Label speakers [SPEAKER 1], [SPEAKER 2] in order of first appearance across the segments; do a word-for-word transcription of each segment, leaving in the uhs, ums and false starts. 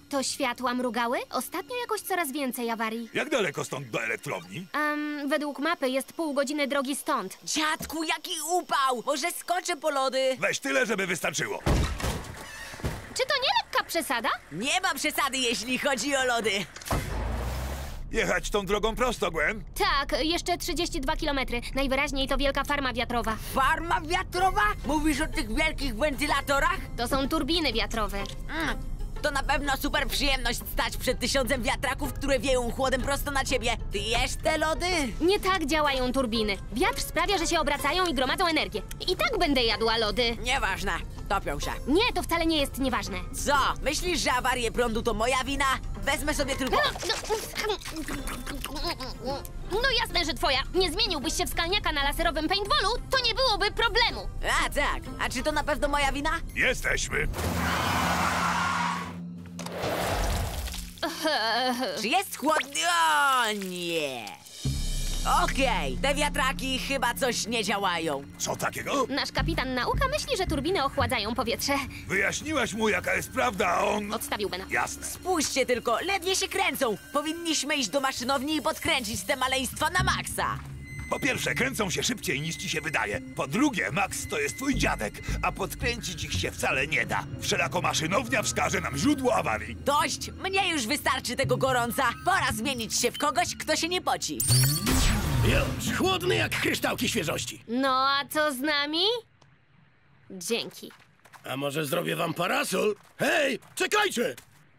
[SPEAKER 1] To światła mrugały? Ostatnio jakoś coraz więcej awarii.
[SPEAKER 2] Jak daleko stąd do elektrowni?
[SPEAKER 1] Um, według mapy jest pół godziny drogi stąd.
[SPEAKER 3] Dziadku, jaki upał! Może skoczę po lody?
[SPEAKER 2] Weź tyle, żeby wystarczyło.
[SPEAKER 1] Czy to nie lekka przesada?
[SPEAKER 3] Nie ma przesady, jeśli chodzi o lody.
[SPEAKER 2] Jechać tą drogą prosto, Gwen?
[SPEAKER 1] Tak, jeszcze trzydzieści dwa kilometry. Najwyraźniej to wielka farma wiatrowa.
[SPEAKER 3] Farma wiatrowa? Mówisz o tych wielkich wentylatorach?
[SPEAKER 1] To są turbiny wiatrowe.
[SPEAKER 3] Mm, to na pewno super przyjemność stać przed tysiącem wiatraków, które wieją chłodem prosto na ciebie. Ty jesz te lody?
[SPEAKER 1] Nie tak działają turbiny. Wiatr sprawia, że się obracają i gromadzą energię. I tak będę jadła lody.
[SPEAKER 3] Nieważne, topią się.
[SPEAKER 1] Nie, to wcale nie jest nieważne.
[SPEAKER 3] Co? Myślisz, że awarie prądu to moja wina? Wezmę sobie tylko...
[SPEAKER 1] No jasne, że twoja. Nie zmieniłbyś się w skalniaka na laserowym paintballu, to nie byłoby problemu.
[SPEAKER 3] A tak, a czy to na pewno moja wina?
[SPEAKER 2] Jesteśmy.
[SPEAKER 3] Czy jest chłodny? O nie! Okej, te wiatraki chyba coś nie działają.
[SPEAKER 2] Co takiego?
[SPEAKER 1] Nasz kapitan nauka myśli, że turbiny ochładzają powietrze.
[SPEAKER 2] Wyjaśniłaś mu, jaka jest prawda, a on...
[SPEAKER 1] Odstawił Bena.
[SPEAKER 2] Jasne.
[SPEAKER 3] Spójrzcie tylko, ledwie się kręcą. Powinniśmy iść do maszynowni i podkręcić te maleństwa na maksa.
[SPEAKER 2] Po pierwsze, kręcą się szybciej niż ci się wydaje. Po drugie, Max to jest twój dziadek, a podkręcić ich się wcale nie da. Wszelako maszynownia wskaże nam źródło awarii.
[SPEAKER 3] Dość, mnie już wystarczy tego gorąca. Pora zmienić się w kogoś, kto się nie poci.
[SPEAKER 4] Już, chłodny jak kryształki świeżości.
[SPEAKER 1] No a co z nami? Dzięki.
[SPEAKER 4] A może zrobię wam parasol? Hej, czekajcie!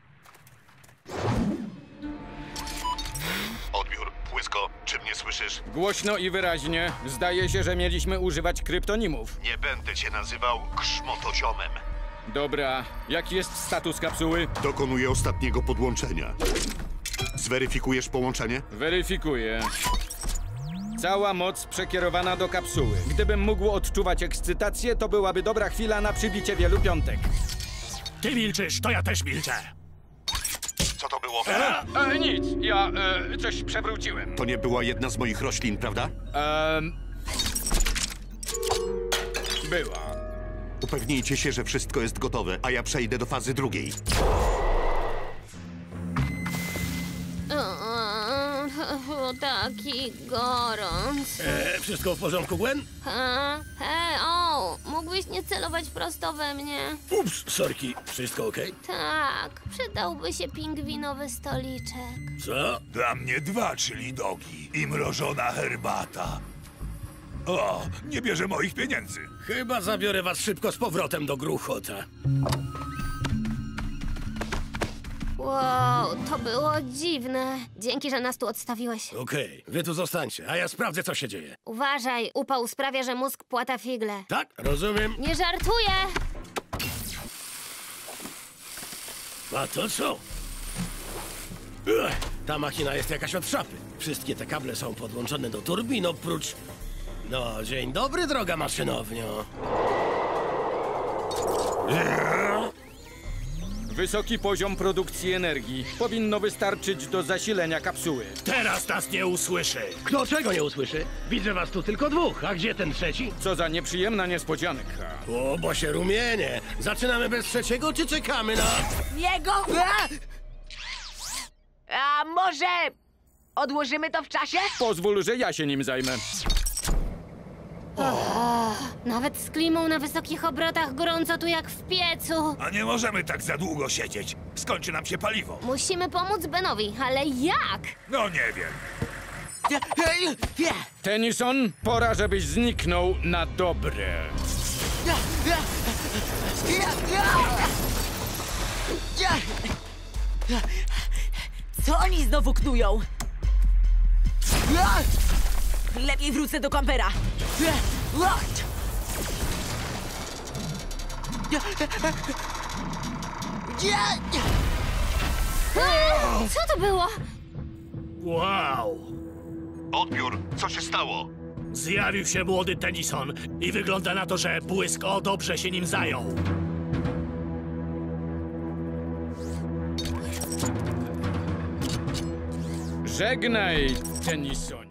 [SPEAKER 5] Odbiór. Błysko, czy mnie słyszysz?
[SPEAKER 6] Głośno i wyraźnie. Zdaje się, że mieliśmy używać kryptonimów.
[SPEAKER 5] Nie będę cię nazywał grzmotoziomem.
[SPEAKER 6] Dobra, jaki jest status kapsuły?
[SPEAKER 5] Dokonuję ostatniego podłączenia. Zweryfikujesz połączenie?
[SPEAKER 6] Weryfikuję. Cała moc przekierowana do kapsuły. Gdybym mógł odczuwać ekscytację, to byłaby dobra chwila na przybicie wielu piątek.
[SPEAKER 4] Ty milczysz, to ja też milczę.
[SPEAKER 5] Co to było?
[SPEAKER 6] E, e, nic, ja e, coś przewróciłem.
[SPEAKER 5] To nie była jedna z moich roślin, prawda?
[SPEAKER 6] Ehm... Była.
[SPEAKER 5] Upewnijcie się, że wszystko jest gotowe, a ja przejdę do fazy drugiej.
[SPEAKER 1] O, taki gorąc.
[SPEAKER 4] E, wszystko w porządku, Gwen?
[SPEAKER 1] Ha? Hej, o, mógłbyś nie celować prosto we mnie?
[SPEAKER 4] Ups, sorki, wszystko okej?
[SPEAKER 1] Tak, przydałby się pingwinowy stoliczek.
[SPEAKER 4] Co?
[SPEAKER 2] Dla mnie dwa chili dogi i mrożona herbata. O, nie bierze moich pieniędzy.
[SPEAKER 4] Chyba zabiorę was szybko z powrotem do Gruchota.
[SPEAKER 1] Wow, to było dziwne. Dzięki, że nas tu odstawiłeś.
[SPEAKER 4] Okej, wy tu zostańcie, a ja sprawdzę, co się dzieje.
[SPEAKER 1] Uważaj, upał sprawia, że mózg płata figle.
[SPEAKER 4] Tak, rozumiem.
[SPEAKER 1] Nie żartuję!
[SPEAKER 4] A to co? Ech, ta machina jest jakaś od szafy. Wszystkie te kable są podłączone do turbin, oprócz... No, dzień dobry, droga maszynownio.
[SPEAKER 6] Wysoki poziom produkcji energii. Powinno wystarczyć do zasilenia kapsuły.
[SPEAKER 4] Teraz nas nie usłyszy. Kto czego nie usłyszy? Widzę was tu tylko dwóch, a gdzie ten trzeci?
[SPEAKER 6] Co za nieprzyjemna niespodzianka.
[SPEAKER 4] O, bo się rumienie. Zaczynamy bez trzeciego, czy czekamy na...
[SPEAKER 3] Niego! A! A może odłożymy to w czasie?
[SPEAKER 6] Pozwól, że ja się nim zajmę.
[SPEAKER 1] Nawet z klimą na wysokich obrotach gorąco tu jak w piecu.
[SPEAKER 2] A nie możemy tak za długo siedzieć. Skończy nam się paliwo.
[SPEAKER 1] Musimy pomóc Benowi, ale jak?
[SPEAKER 2] No nie wiem.
[SPEAKER 6] Tennyson, pora, żebyś zniknął na dobre.
[SPEAKER 3] Co oni znowu knują? Lepiej wrócę do kampera.
[SPEAKER 1] A, co to było?
[SPEAKER 4] Wow!
[SPEAKER 5] Odbiór, co się stało?
[SPEAKER 4] Zjawił się młody Tennyson i wygląda na to, że Błysko dobrze się nim zajął.
[SPEAKER 6] Żegnaj, Tennysonie.